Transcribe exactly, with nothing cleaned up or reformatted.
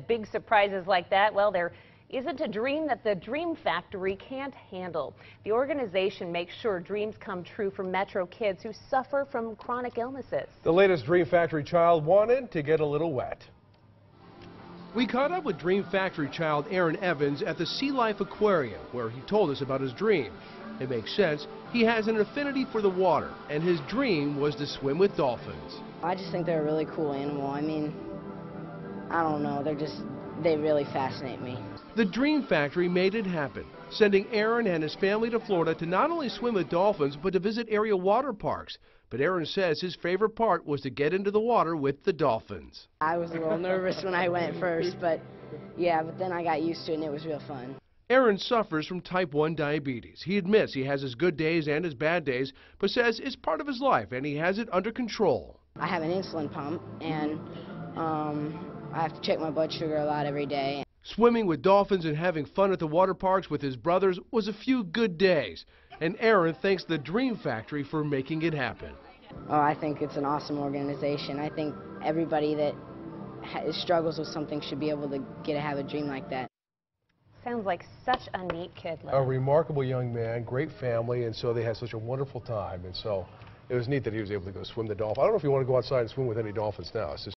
big surprises like that, well, there isn't a dream that the Dream Factory can't handle. The organization makes sure dreams come true for Metro kids who suffer from chronic illnesses. The latest Dream Factory child wanted to get a little wet. We caught up with Dream Factory child Aaron Evans at the Sea Life Aquarium, where he told us about his dream. It makes sense. He has an affinity for the water, and his dream was to swim with dolphins. I just think they're a really cool animal. I mean, I don't know, they're just, they really fascinate me. The Dream Factory made it happen, sending Aaron and his family to Florida to not only swim with dolphins, but to visit area water parks. But Aaron says his favorite part was to get into the water with the dolphins. I was a little nervous when I went first, but yeah, but then I got used to it and it was real fun. Aaron suffers from type one diabetes. He admits he has his good days and his bad days, but says it's part of his life and he has it under control. I have an insulin pump, and um, I have to check my blood sugar a lot every day. Swimming with dolphins and having fun at the water parks with his brothers was a few good days. And Aaron thanks the Dream Factory for making it happen. Oh, I think it's an awesome organization. I think everybody that ha struggles with something should be able to get to have a dream like that. Sounds like such a neat kid. A remarkable young man, great family, and so they had such a wonderful time. And so it was neat that he was able to go swim the dolphin. I don't know if you want to go outside and swim with any dolphins now. It's just